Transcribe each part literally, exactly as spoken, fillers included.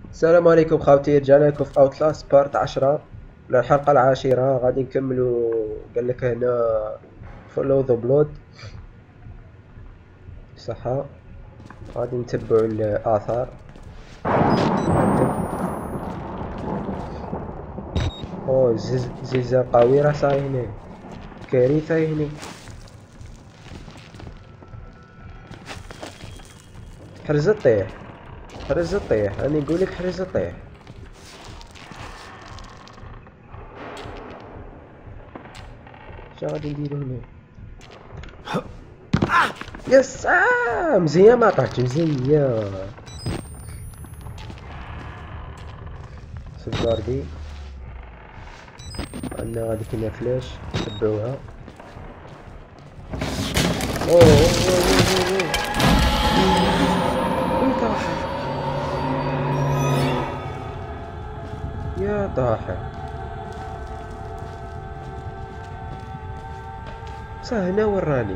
السلام عليكم خاوتي، رجعنا لكم في اوتلاست بارت عشرة ولا الحلقة العاشرة. غادي نكملوا. قال لك هنا فولو ذا بلود صحة. غادي نتبعوا الآثار. اوه زز... زلزال قوي راه صاير هنا، كارثة هنا. حرز الطيح، حرز الطيح، راني نقولك حرز الطيح. شا غادي نديرو هنا؟ يس آه مزيان، ما طاحتش، مزيان. سفاردي عندنا غادي كاينه فلاش، تبعوها. اوه اوه اوه اوه اوه وين طاحت؟ يا طاحت صح، هنا وراني.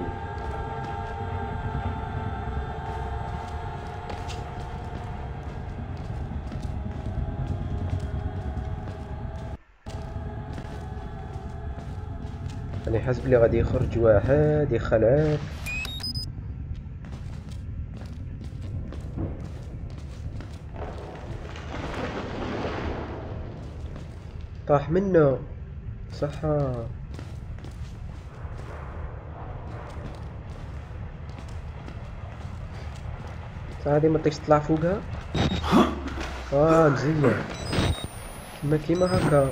انا حاسب بلي غادي يخرج واحد يخلعك. طاح منه صح. هذه ما تقدرش تطلع فوقها. اه مزيان، كيما كيما هكا.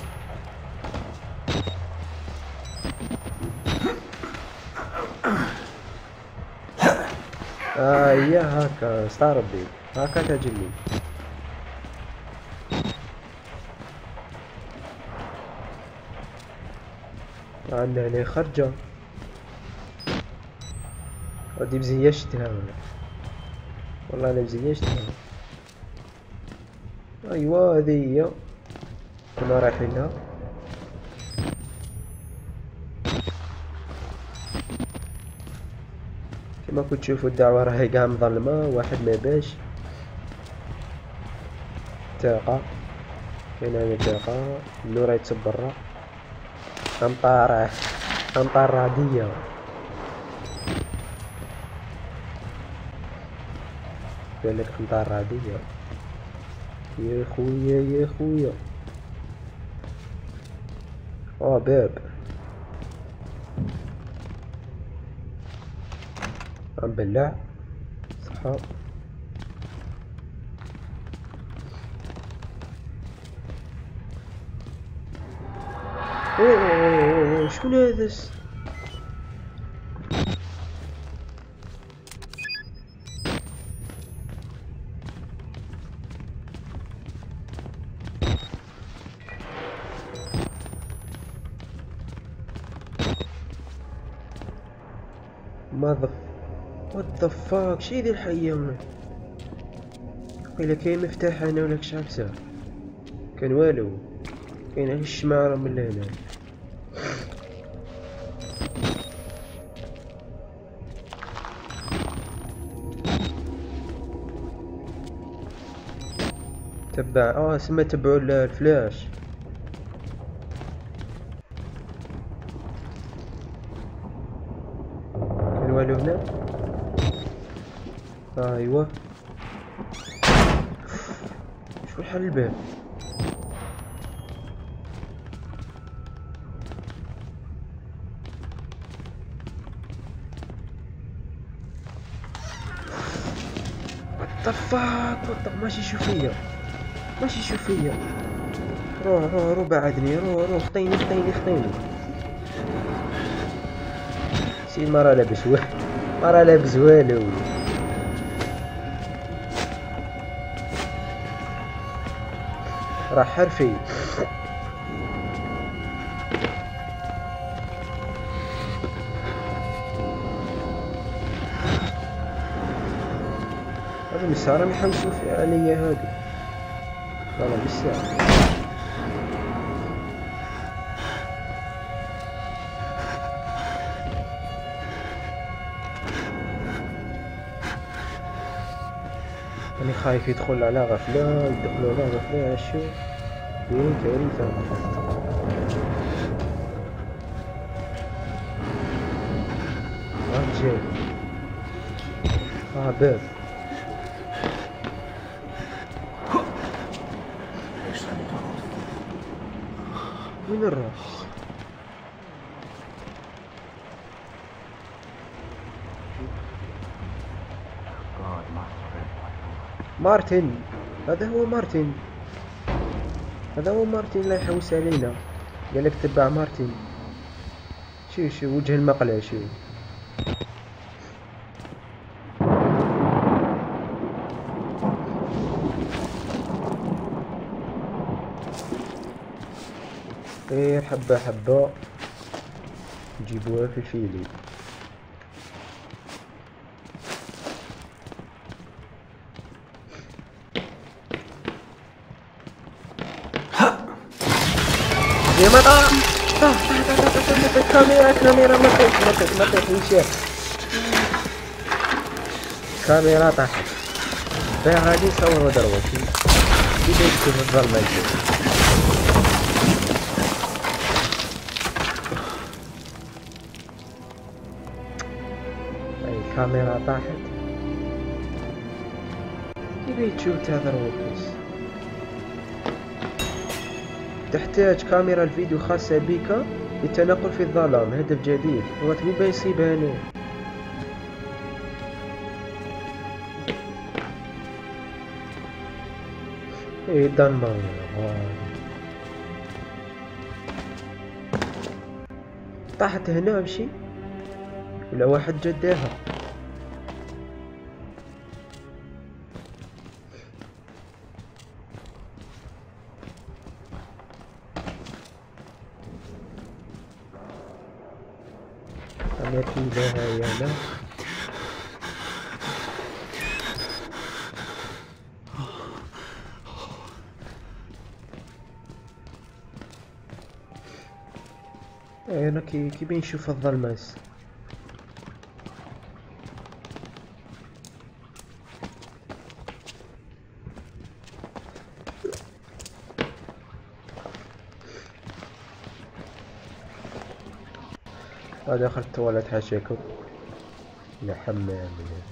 اه هي هكا، استغربي هكا تعجبني. عندنا هنا خرجة، ودي مزيشتها والله، انا مزيشتها. ايوا هذه هي كنا رايحين لها. كما كنت تشوفوا الدعوة راهي قاع مظلمة، واحد ما باش تاقة. كاين هنا تاقة، النور يتصب برا. امطار، امطار رعدية. قال لك امطار رعدية. يا خويا يا خويا. اه باب عم بلع صحة. اوه شكون هذا؟ ماذا وات ذا فاك؟ شي ذي الحية؟ قيل كاين مفتاح هنا ولا كشعبسة؟ كان والو، كاين غير الشمارة من هنا. تبع اه سما تبعوا الفلاش. كان والو هنا. آه ايوا شو حل الباب؟ وات ذا فاك وات ذا، ماشي يشوف فيا، ماشي يشوف فيا. روح روح روح بعدني، روح روح، خطيني خطيني خطيني. سيد ما راه لابس والو، ما راه لابس والو. راه حرفي. هذا المسار راهم يحوسوا عليا هادو، والله بالساعة. راني خايف يدخل على غفلة، يدخلوا على غفلة هشو وين كارثة. رجال اه باب وين الراس؟ مارتن، هذا هو مارتن، هذا هو مارتن لا يحوس علينا. قالك تبع مارتن. شو شو وجه المقلع شو. ايه حبة حبة نجيبوها في الفيلي. يا ما طاح طاح طاح كاميرا كاميرا ما طيح ما طيح ما طيح ويشاف كاميرا طاحت. باغي غادي نصورو دروك كيفاش يكون في الظلمة الجو. الكاميرا طاحت. كيف تشوف تهضر وكس؟ تحتاج كاميرا الفيديو خاصة بك للتنقل في الظلام. هدف جديد هو تبي يصيبها هنا. ايه دنمارك طاحت هنا بشي ولا واحد جداها. أنا كيداها يا لا انا كي كي بنشوف الظلماس. هذا دخلت التواليت حاشاكم لا حمام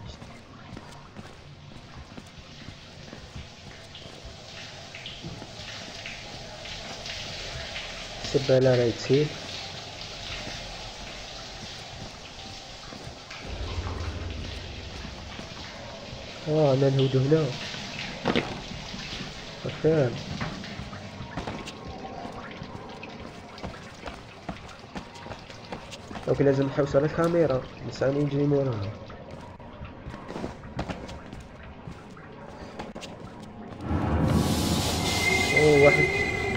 سبالة راهي تسيل. اه انا نهودو هنا فاهم. اوكي لازم نحوس على الكاميرا بس راني نجري موراها. اوه واحد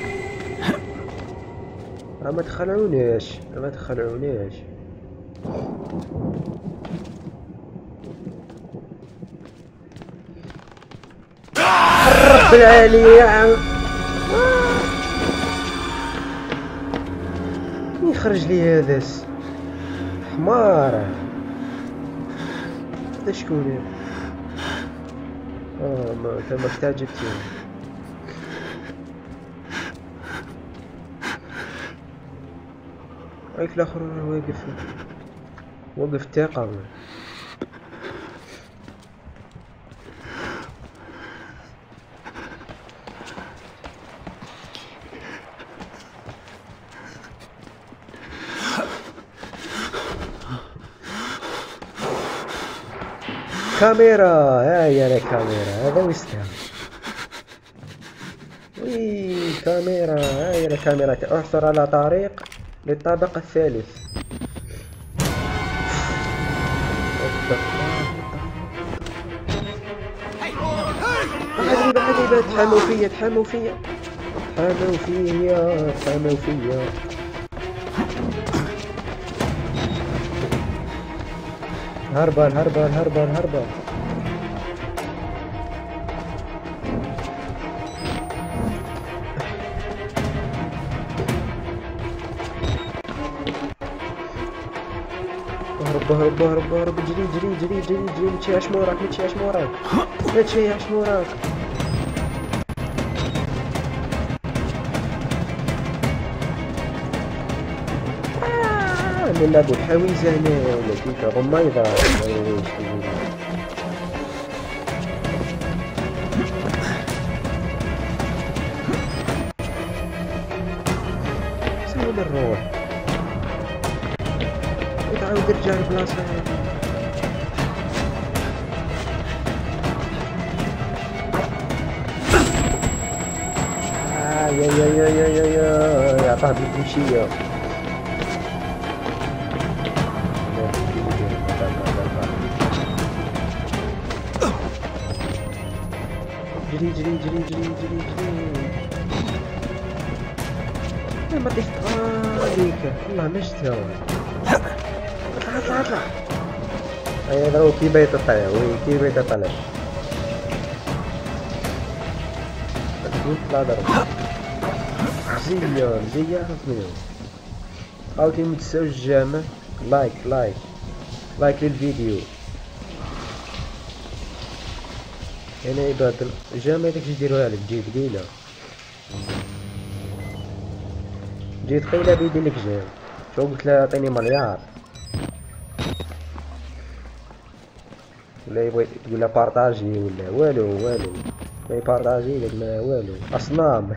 اه ما تخلعونيش ما تخلعونيش. الرب العالي يا عم يخرج لي هذاس حمار. هذا شكون؟ اه ما انت ما تعجبتي. هايك الاخر واقف وقف ثقة. كاميرا هاي انا كاميرا هذا ويستاهل. وي كاميرا هاي انا كاميرا. احصل على طريق للطابق الثالث. بعدي بعدي تحاموا فيا تحاموا فيا تحاموا فيا تحاموا فيا. هربان هربان هربان هربان. اهرب اهرب اهرب اهرب اهرب جري جري جري جري جري متشيعش موراك متشيعش موراك متشيعش موراك. آه نلعبو الحويزة هنا ولا كيف غميضة سوي نروح تعاود رجع البلاصة هادي. آه يا يا يا يا يا يا عطاه بالكمشية. جري جري جري جري جري جري يا ما طيحت عليك والله ما شفتها. اطلع اطلع اطلع. اي ضربو كي بغيت يطلع وي كي بغيت يطلع طلع ضرب مزيان مزيان عرفت. عاوتاني متنساوش الجامع لايك لايك لايك للفيديو. انا عباد الجامع داكشي ديروها لك تجي ثقيلة جيت ثقيلة بيدير لك جام. شو قلت لها عطيني مليار ولا يبغي تقول لها بارطاجي ولا والو والو ما يبارطاجي لك ما والو اصنام.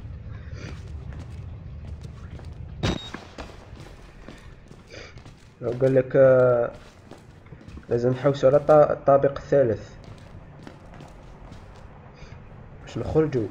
لو قال لك آه لازم نحوسو على الطابق الثالث باش نخرجو.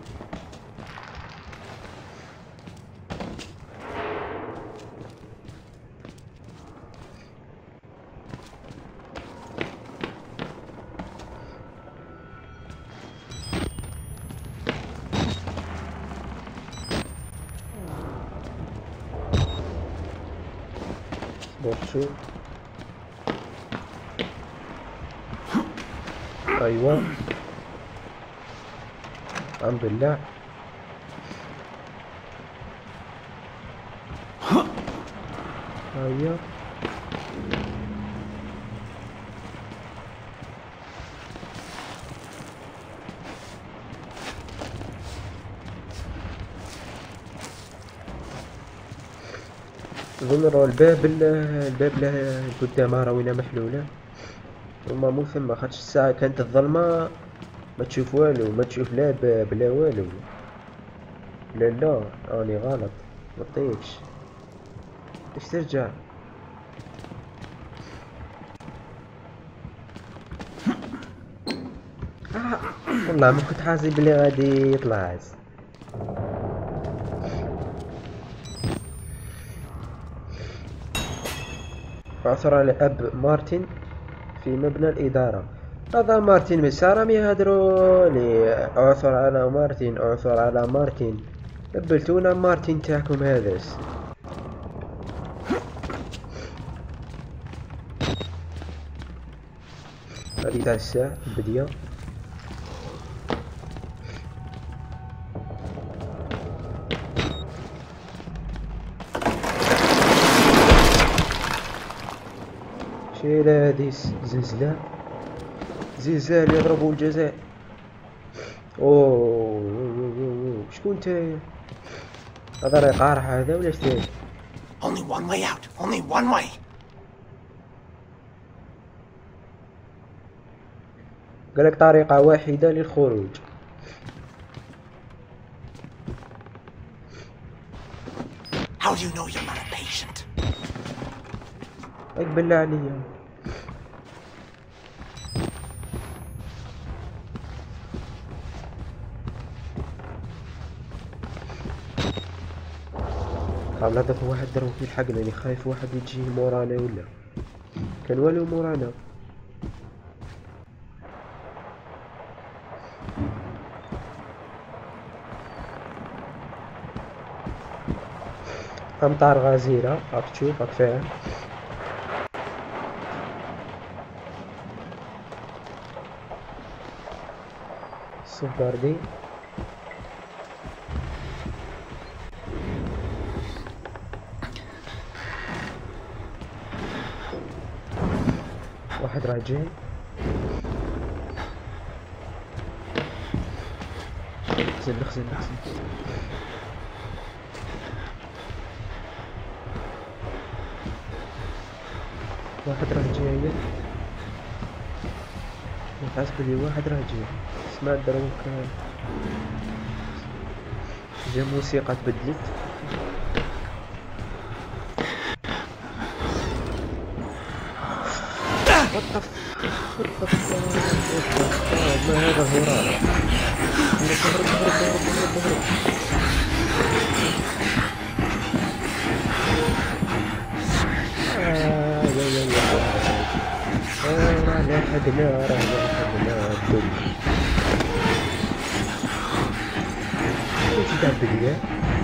شوف ايوه الحمد لله. ايوه اظن راه الباب الباب له قدامها راه وينها محلوله وما مو ثم خاطش الساعه كانت الظلمه ما تشوف والو ما تشوف لا باب لا والو. لا لا راني غلط ما طيقش باش ترجع. آه. والله ما كنت حاسب بلي غادي يطلع. عثر على أب مارتن في مبنى الإدارة. هذا مارتن مسارم يهدروا لي. عثر على مارتن عثر على مارتن قبلتونا مارتن تاعكم هذا. هذه تاع الساعة البدية. شيل هادي زلزال زلزال يضربوا الجزائر. اوه شكون نتايا؟ هذا راه قارح هذا ولا شتي؟ Only one way out. Only one way. قالك طريقة واحدة للخروج. How do you know you're not a patient? بالله عليا قبل هذا واحد ضربو في الحق لاني خايف واحد يجي مورانا ولا كان والو مورانا. امطار غزيرة راك تشوف راك فاهم. السوفغاردي واحد راه جاي. خزن خزن خزن. واحد راه جاي، نحس بلي واحد راه جاي. سمعت دروك جا موسيقى تبدلت. وات ما هذا هراب. هرب هرب هرب هرب هرب. آه يا يا يا آه راه لحقنا راه لحقنا الدم. ايش دار بيا؟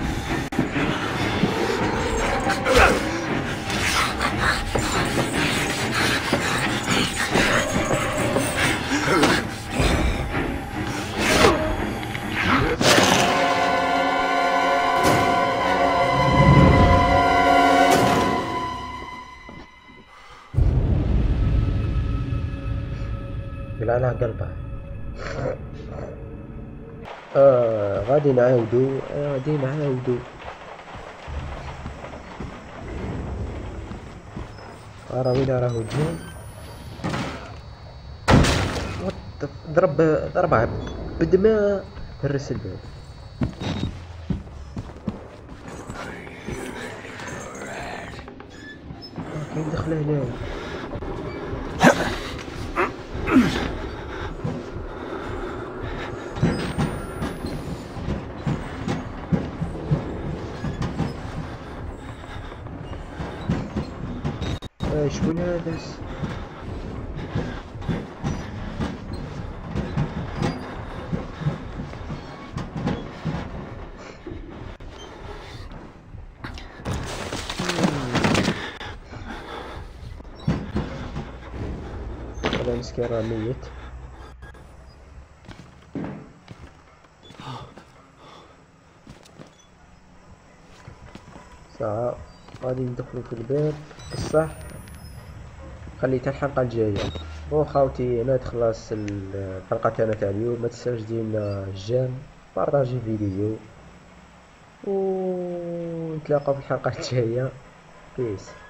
على قلبه. آه غادي نعاودو آه غادي نعاودو راه وين راهو جاي. ضرب ضربها بدماء هرس الباب. كاين دخله هنايا. شكون هذا؟ هذا مسكين راه ميت. ساعة غادي ندخلو في الباب بصح خليتها الحلقة الجاية. بون خاوتي انا تخلص الحلقة تاعنا تاع اليوم. ما تنساوش ديرنا جيم بارطاجي فيديو و نتلاقاو في الحلقة الجاية. بيس.